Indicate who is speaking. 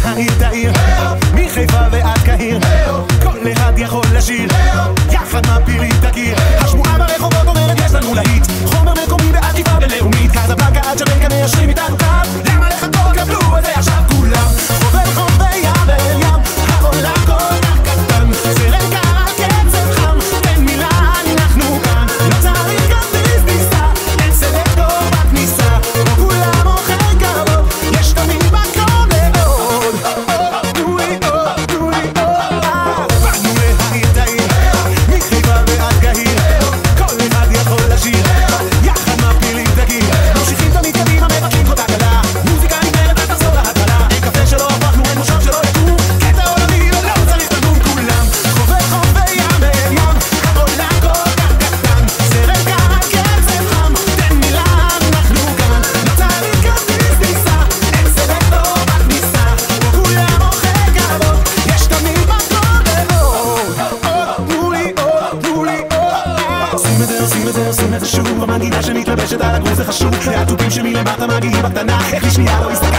Speaker 1: העיר תאיר, מחיפה ועד קהיר, כל אחד יכול לשיר, יחד מפילים את הקיר. השמועה ברחובות אומרת יש לנו להיט, חומר מקומי בעטיפה בינלאומית, קזבלנקה עד ג'מייקה מיישרים איתנו קו. למה לחכות? קבלו את זה עכשיו כולם. חובר חופי ים אל ים, העולם כל כך קטן, סרט קהל קצב חם, אין מילה אנחנו כאן, לא צריך כרטיס טיסה, אין סלקטור בכניסה, פה כולם אוכל כבוד, יש תמיד מקום לעוד. תנו לי עוד, תנו לי עוד. באנו להעיר את העיר, מחיפה ועד קהיר, כל אחד יכול לשיר, יחד מפילים את הקיר, ממשיכים תמיד קדימה, מבקשים כל תקלה, מוזיקה נגמרת עד תחזור להתחלה, אין קפה שלא הפכנו, אין מושב שלא יקום, קטע עולמי לא צריך תרגום כולם. חובר חופי ים אל ים, העולם כל כך קטן, סרט קהל קצב חם, תן מילה אנחנו כאן, לא צריך כרטיס טיסה, אין סלקטור בכניסה, פה כולם אוכל כבוד, יש תמיד מקום לעוד. תנו לי עוד, תנו לי עוד. עושים את זה, עושים את זה, עושים את זה שוב, המנגינה שמתלבשת על הגרוז זה חשוב, והתופים שמלמטה מגיעים בקטנה, איך לי שנייה לא הסתכל